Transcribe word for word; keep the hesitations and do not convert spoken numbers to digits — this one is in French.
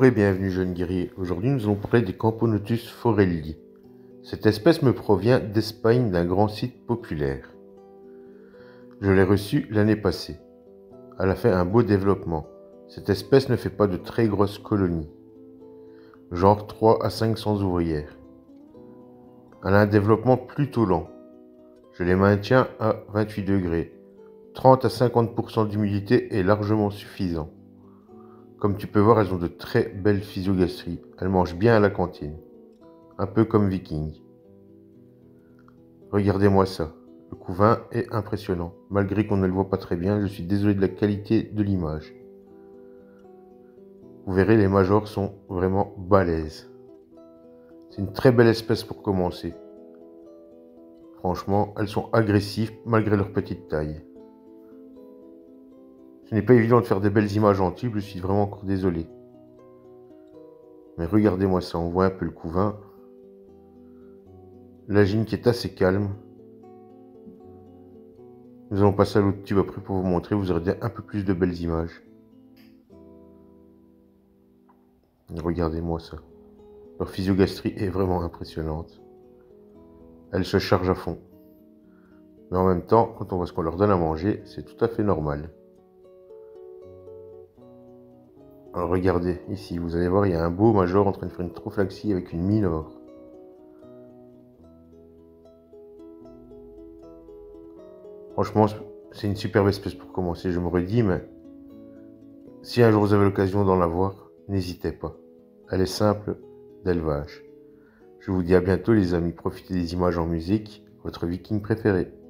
Bonjour et bienvenue jeunes guerriers. Aujourd'hui nous allons parler des Camponotus forelli. Cette espèce me provient d'Espagne d'un grand site populaire. Je l'ai reçue l'année passée. Elle a fait un beau développement. Cette espèce ne fait pas de très grosses colonies. Genre trois à cinq cents ouvrières. Elle a un développement plutôt lent. Je les maintiens à vingt-huit degrés. trente à cinquante pour cent d'humidité est largement suffisant. Comme tu peux voir, elles ont de très belles physiogastries. Elles mangent bien à la cantine. Un peu comme Viking. Regardez-moi ça. Le couvain est impressionnant. Malgré qu'on ne le voit pas très bien, je suis désolé de la qualité de l'image. Vous verrez, les majors sont vraiment balèzes. C'est une très belle espèce pour commencer. Franchement, elles sont agressives malgré leur petite taille. Ce n'est pas évident de faire des belles images en tube, je suis vraiment encore désolé. Mais regardez-moi ça, on voit un peu le couvain. La gine qui est assez calme. Nous allons passer à l'autre tube après pour vous montrer, vous aurez un peu plus de belles images. Regardez-moi ça. Leur physiogastrie est vraiment impressionnante. Elles se chargent à fond. Mais en même temps, quand on voit ce qu'on leur donne à manger, c'est tout à fait normal. Alors regardez, ici, vous allez voir, il y a un beau major en train de faire une trophlaxie avec une minore. Franchement, c'est une superbe espèce pour commencer, je me redis, mais si un jour vous avez l'occasion d'en avoir, n'hésitez pas. Elle est simple d'élevage. Je vous dis à bientôt les amis, profitez des images en musique, votre viking préféré.